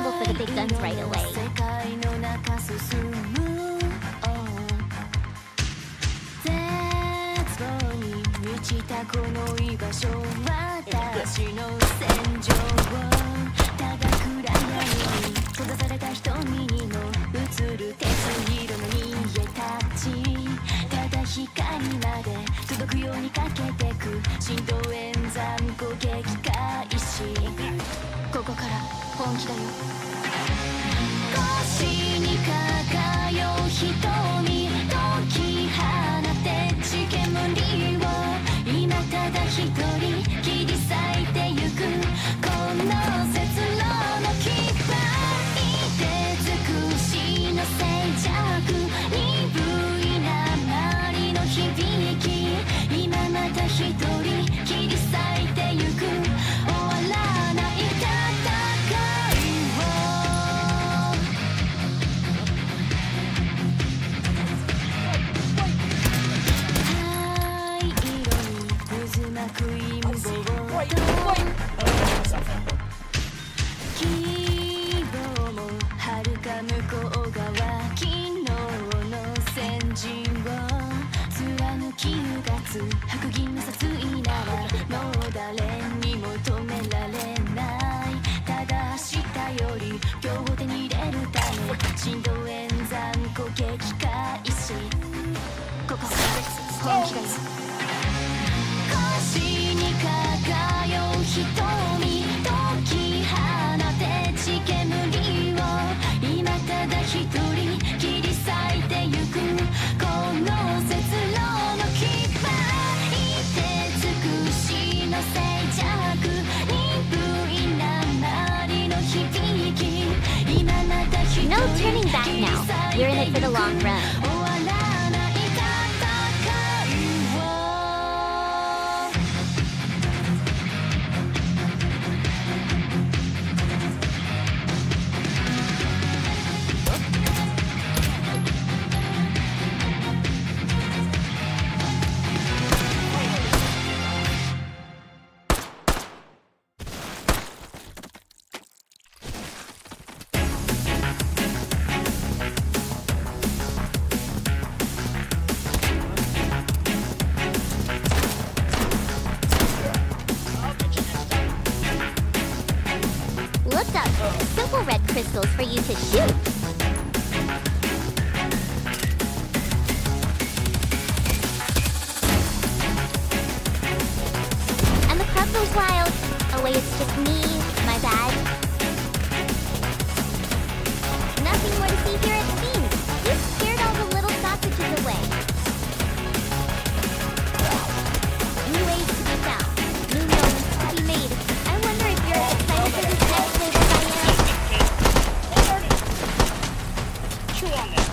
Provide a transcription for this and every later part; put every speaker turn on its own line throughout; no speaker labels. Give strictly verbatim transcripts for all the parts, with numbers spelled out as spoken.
scramble for the big guns right away.
この居場所私の戦場ただ暗闇に閉ざされた瞳にも映る鉄色の逃げたちただ光まで届くようにかけてく振動演算攻撃開始ここから本気だよ腰に輝う瞳解き放て地煙を今ただ一人切り裂いてゆくこの節路の牙手尽くしの静寂鈍い鉛の響き今また一人切り裂いてゆく終わらない戦いを灰色に渦巻く陰謀と希望も遥か向こう側昨日の先陣を貫きうがつ白銀の殺意ならもう誰にも止められないただ明日より今日を手に入れるため振動演算攻撃開始ここから本気だよ腰に輝う瞳解き放て地煙を今ただ一人切り裂いてゆくこの節路の牙手尽くしの静寂鈍い鉛の響き今また一人
No turning back now. We're in it for the long run.
終わらない戦いを
Look up. Simple red crystals for you to shoot. And the crowd goes wild. Oh wait, it's just me. My bad. Nothing more to see here it seems. You scared all the little sausages away. New ways to be found. New moments to be made. I wonder if you're as excited for this next wave as I am.
Chew on that.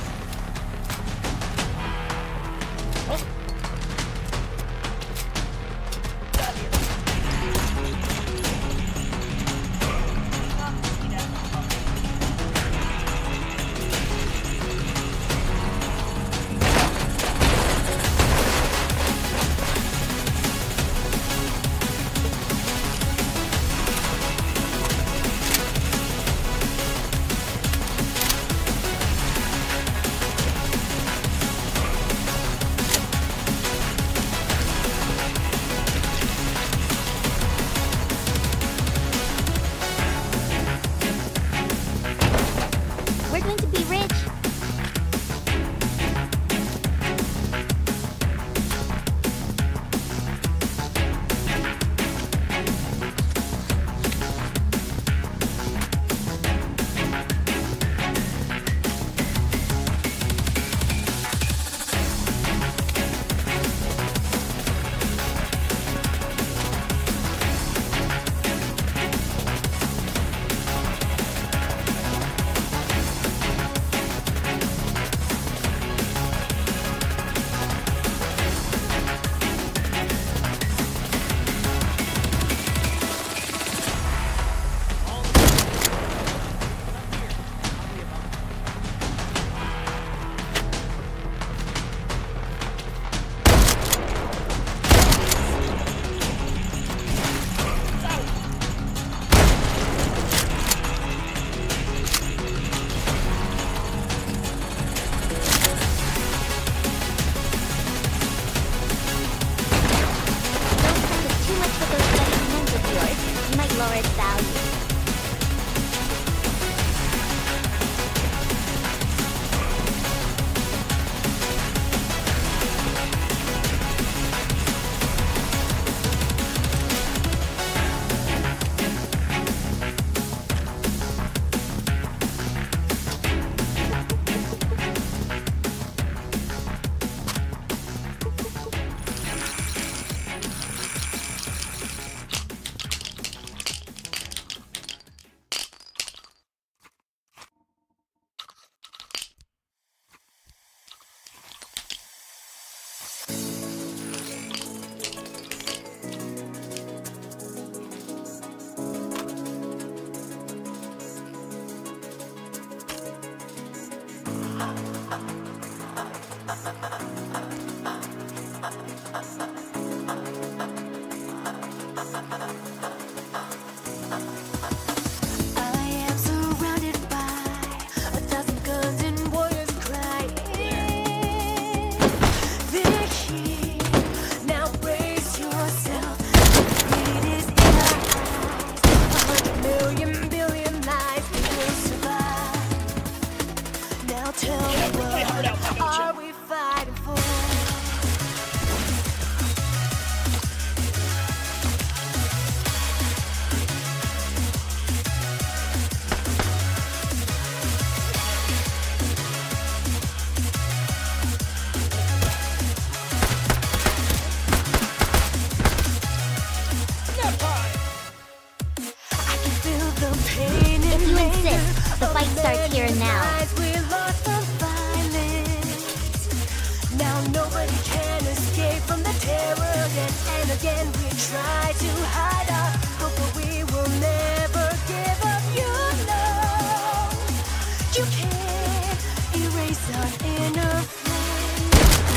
Nobody can escape from the terror again and again. We try to hide our hope, but we will never give up. You know, you can't erase our inner flame.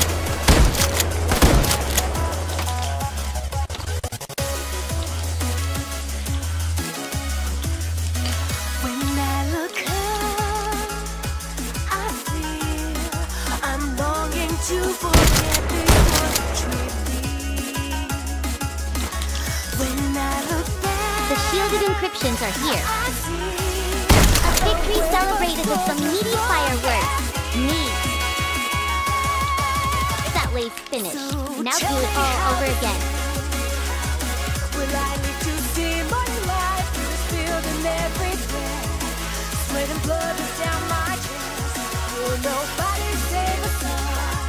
When I look up, I feel I'm longing to forget before you treat me. When I look back,
The shielded encryptions are here.
I see
A victory celebrated with some meaty fireworks. Neat. That wave's finished. Now do it all over again.
will I live to see my life through this field and every breath? Sweat and blood is down my chest. Will nobody save us all?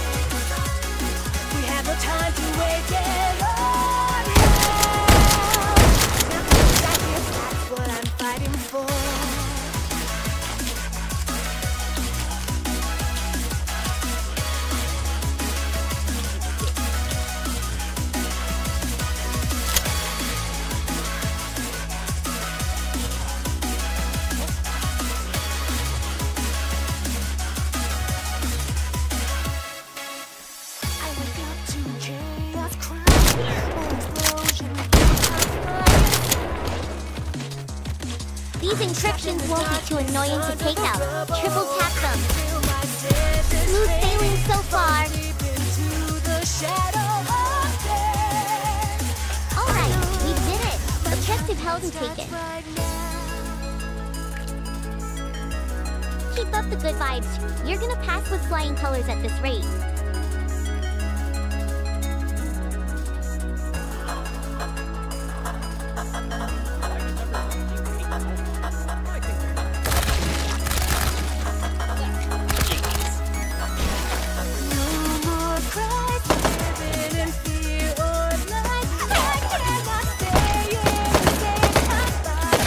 We have no time to wait, get on now. Nothing I guess that's what I'm fighting for. I wake up to chaos, crime, an explosion of fire.
These encryptions won't be too annoying to take out. Triple tap them.
Feel my senses
Smooth sailing so far.
deep into the shadow of death.
Alright, we did it. Objective held and taken.
Right now.
Keep up the good vibes. You're gonna pass with flying colors at this rate.
No more cries, living in fear or lies. I cannot stay in the same spot.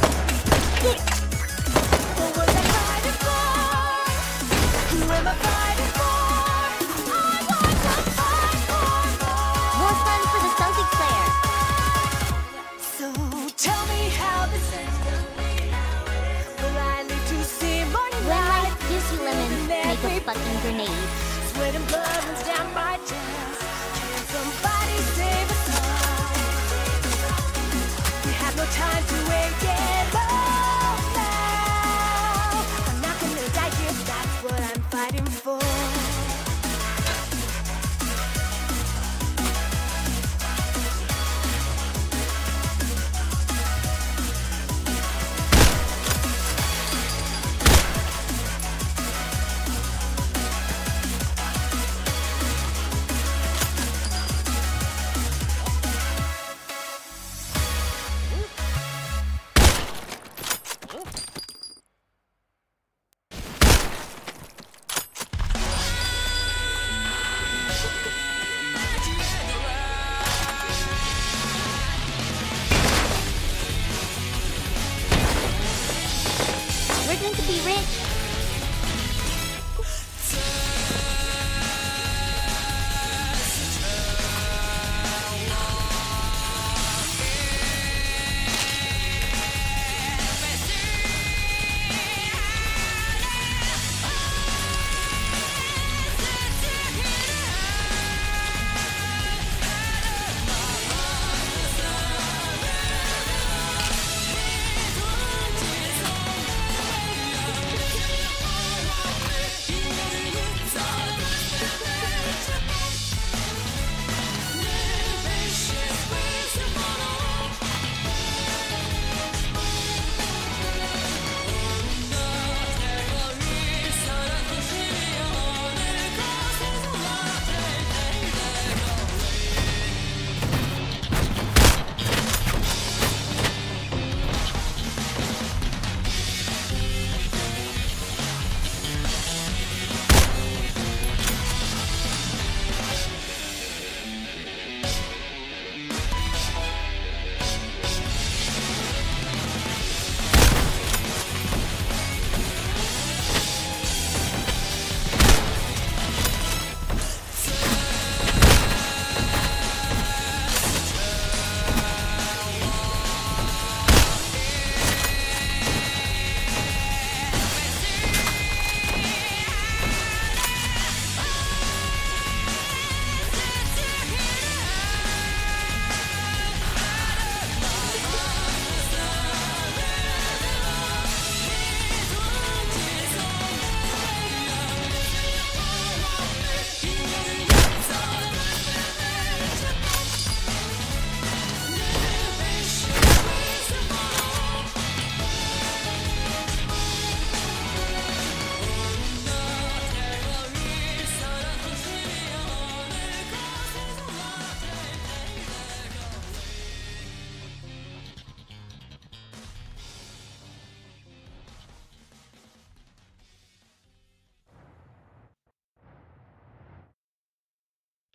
What was I fighting for? Who am I fighting for? I want to fight for more.
More fun for the Celtic player.
So tell me how this ends. Will I live to see morning
When
light?
life gives you lemons, make a fucking grenade.
Sweat and blood runs down my chest. Can somebody save us all? We have no time to wait, get low now. I'm not gonna die here, that's what I'm fighting for.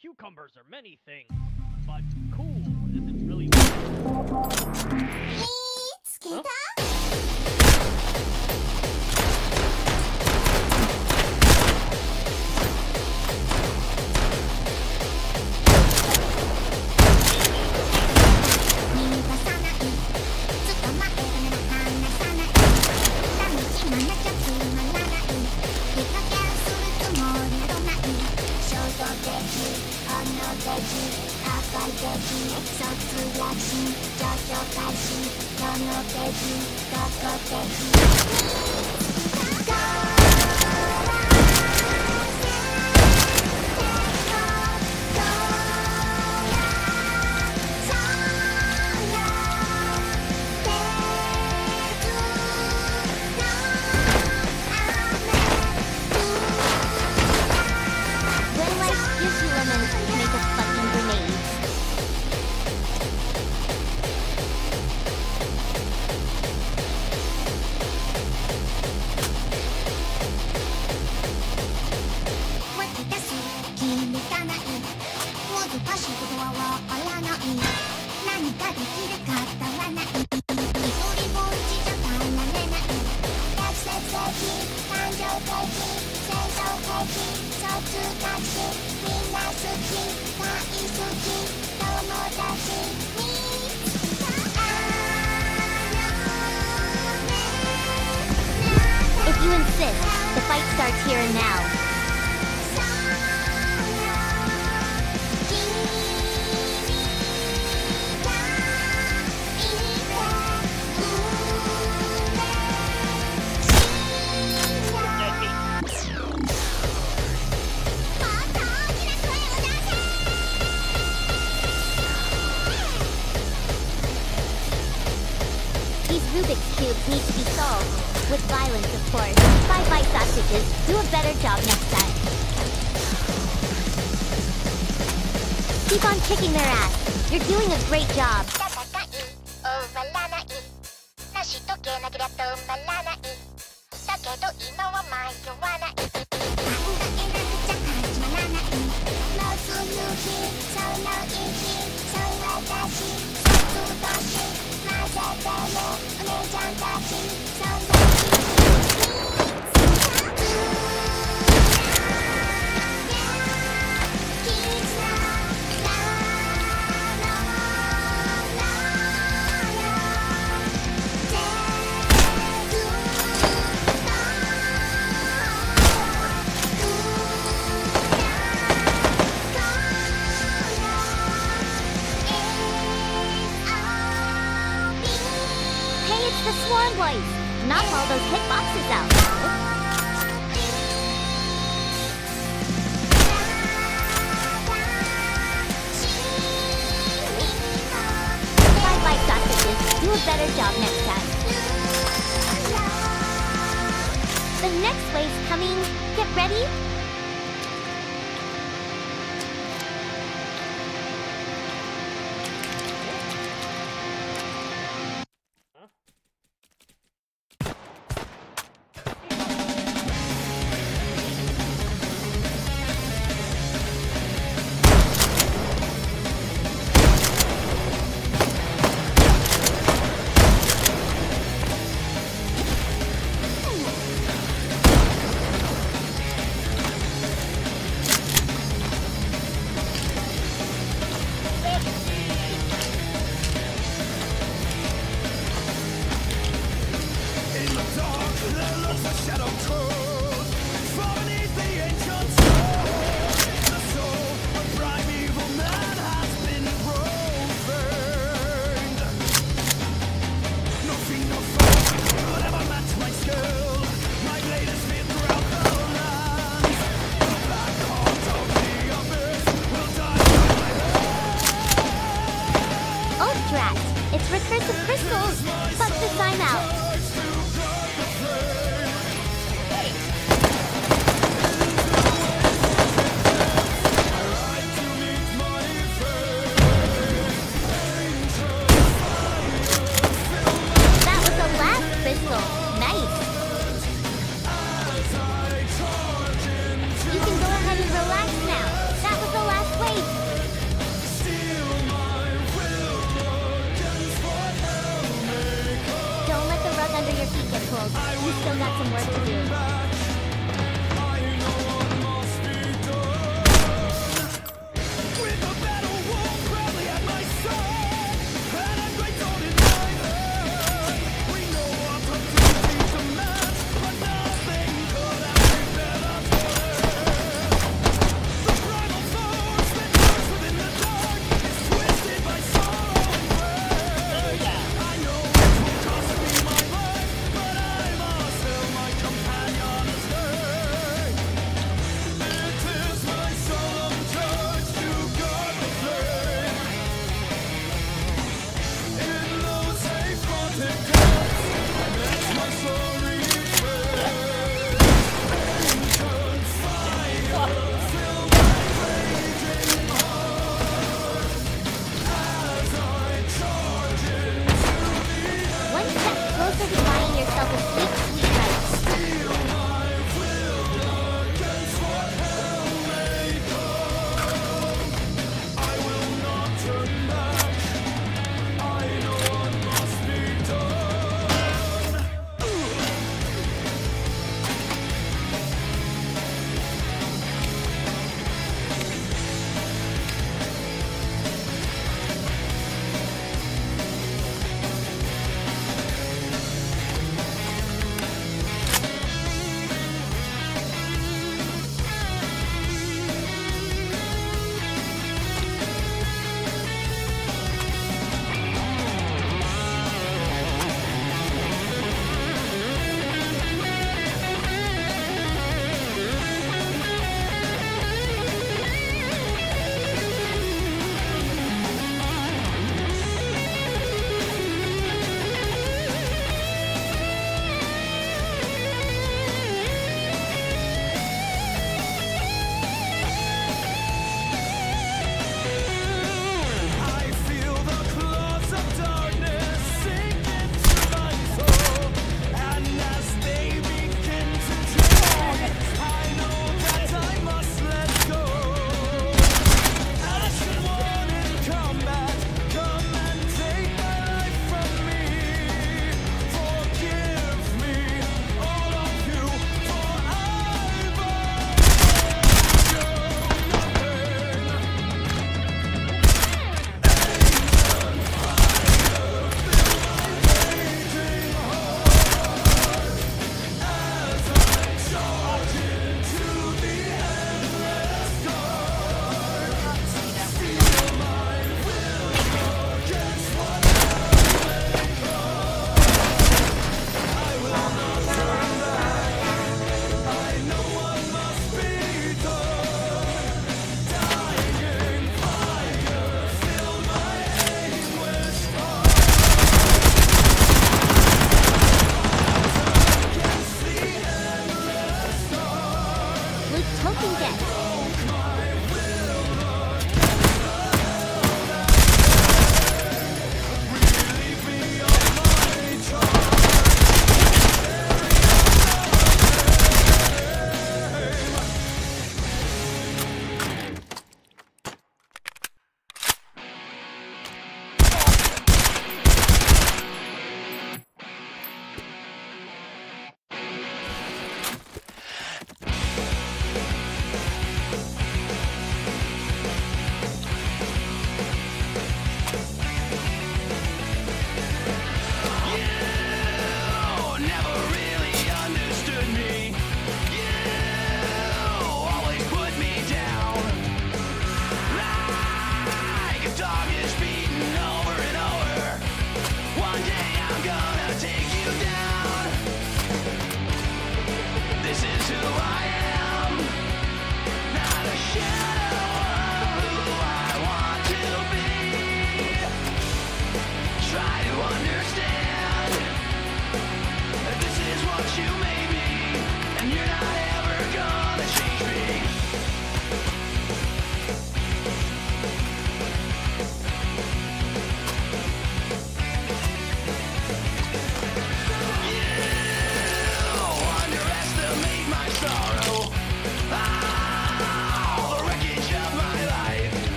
Cucumbers are many things, but cool isn't really.
見つけた If you insist, the fight starts here and now. These Rubik's Cubes need to be solved. With violence, of course. Bye-bye sausages. Do a better job next time. Keep on kicking their ass. You're doing a great job. The Swarm Boys! Knock all those hitboxes out! Bye-bye sausages. Do a better job next time. The next wave's coming. Get ready?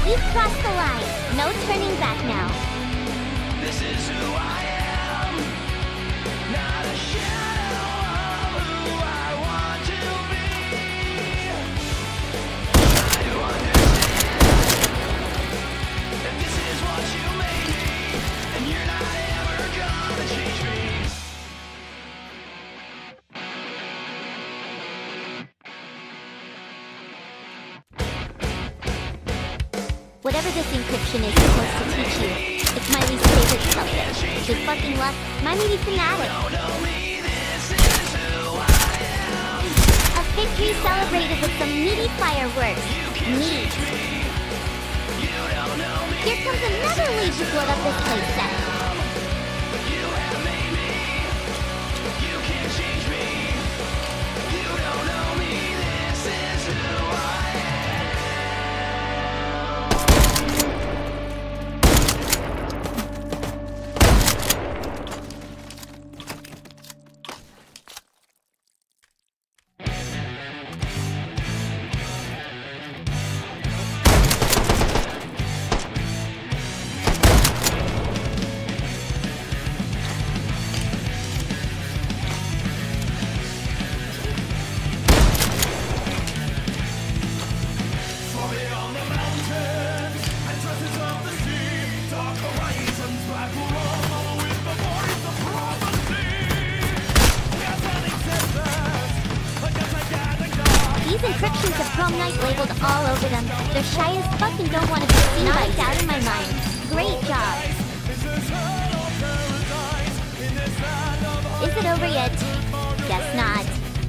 You've crossed the line. No turning back now.
This is who I am, not a shadow of who I want to be. I do understand that this is what you made me, and you're not ever gonna change me.
Whatever this encryption is supposed to teach you, it's my least favorite subject. With fucking luck, my meaty fanatic. A victory celebrated with some meaty fireworks. Neat. Here comes another lead to blow up this place set. These encryptions have Prom Night labeled all over them. They're shy as fuck and don't want to be seen. Not a doubt in my mind. Great job. Is it over yet? Guess not.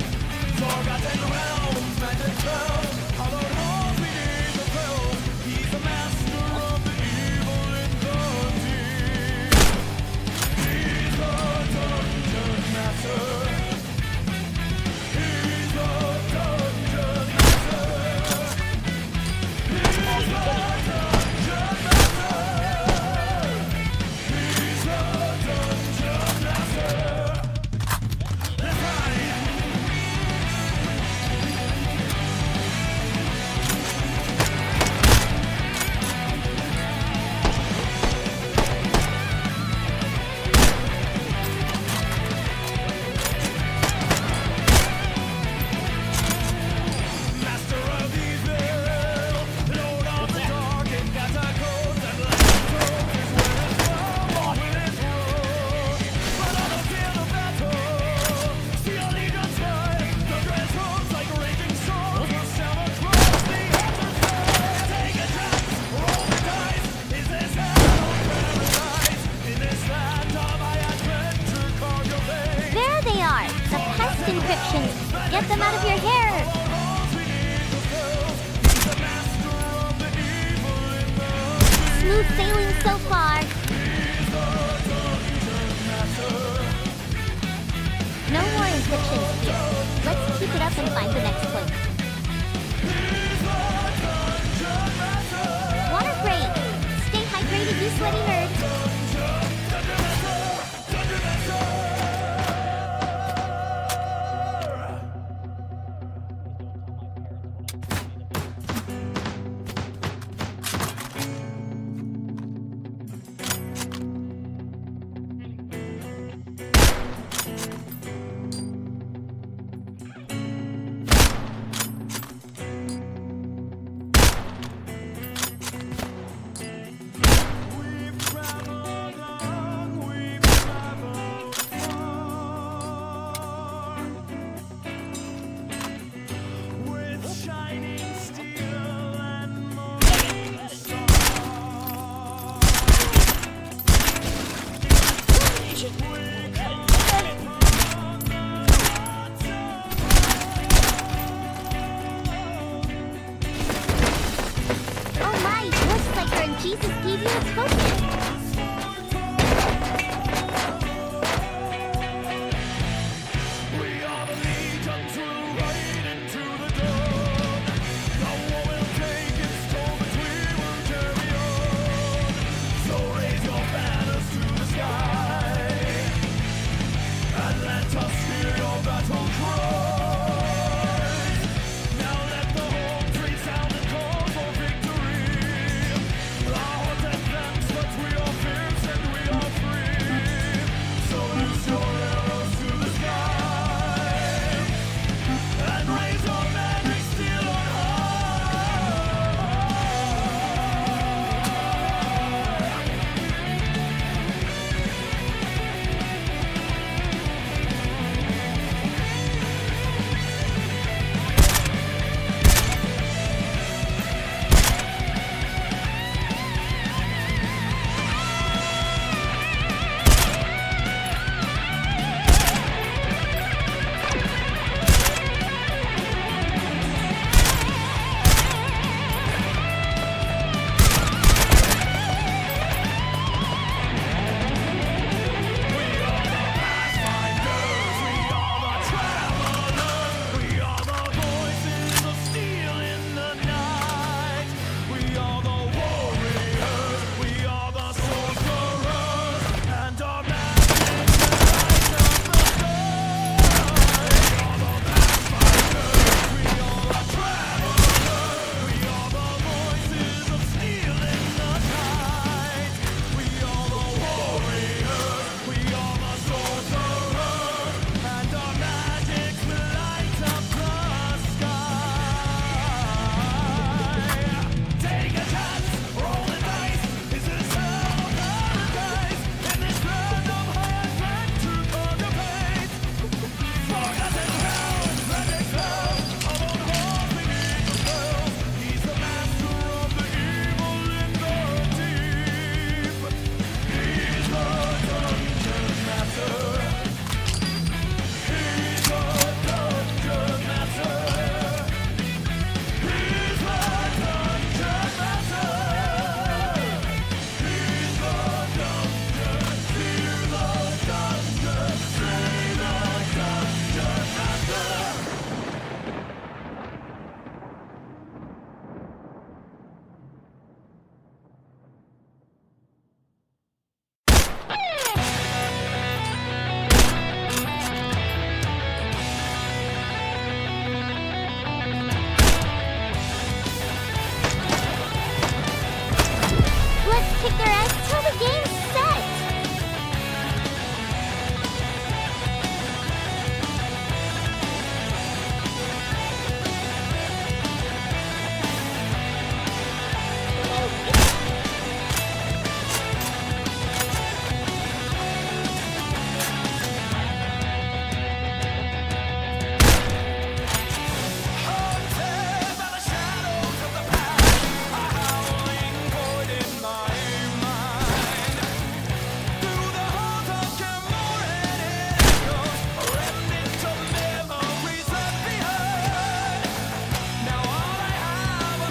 Encryptions. Get them out of your hair! Smooth sailing so far. No more encryptions here. Let's keep it up and find the next point. Water break! Stay hydrated, you sweaty nerds! Jesus gave you a token.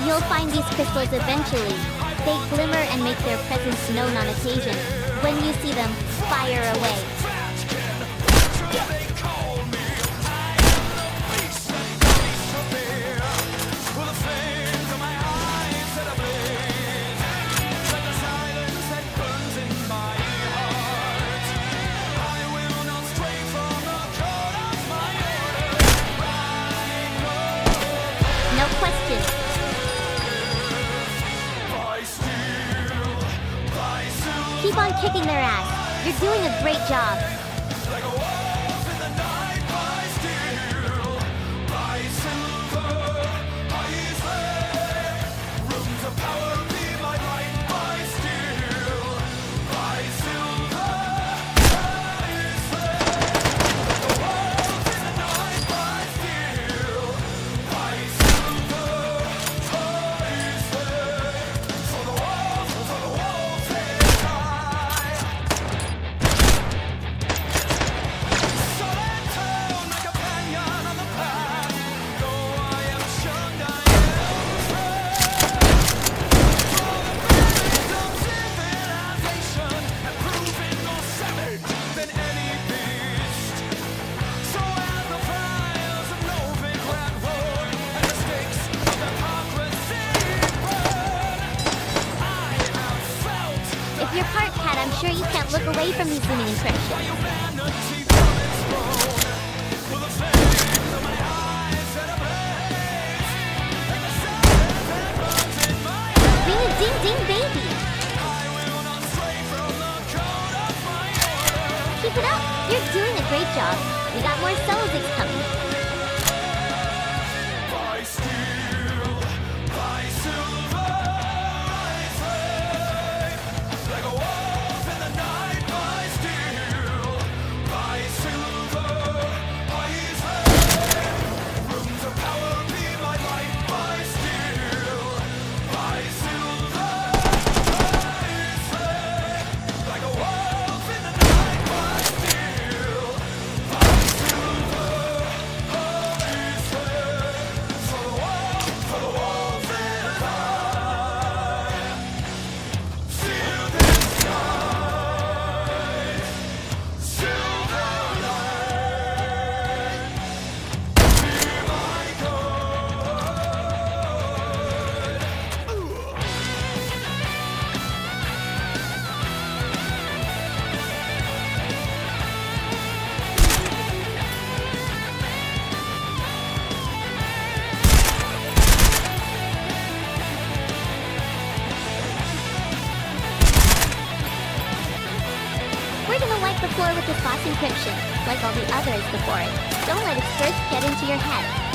You'll find these crystals eventually. They glimmer and make their presence known on occasion. When you see them, fire away. No question. Keep on kicking their ass. You're doing a great job. If you're part cat, I'm sure you can't look away from these zooming encryptions. Ring a ding ding baby! Keep it up! You're doing a great job. We got more Solzigs coming. We're gonna wipe the floor with this boss encryption, like all the others before it. Don't let it first get into your head.